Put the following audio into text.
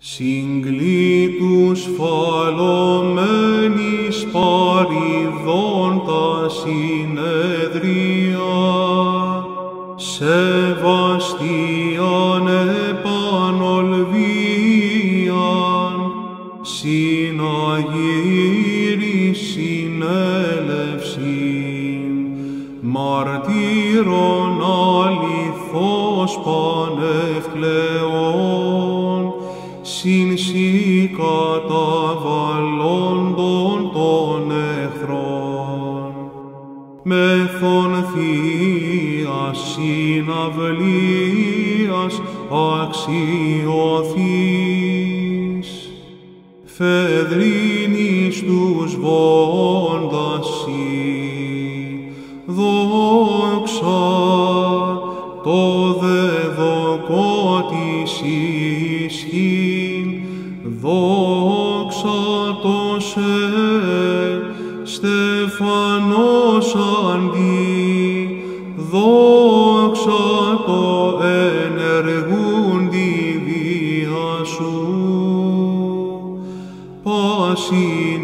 Συγκλήτους φαλωμένης παριδών τα συνεδρία, σεβαστίαν επανολβίαν, συναγύρις συνέλευσιν, μαρτύρων αληθώς πανευκλαιών, συν σοι καταβαλλόντων των εχθρών. Μεθον θείας συναυλίας αξιωθείς, φεδρίνης τους βόντας σοι, δόξα το δεδοκό της ισχύν, δόξα το σε στεφανός αντί, δόξα το ενεργούν τη βία σου, πάση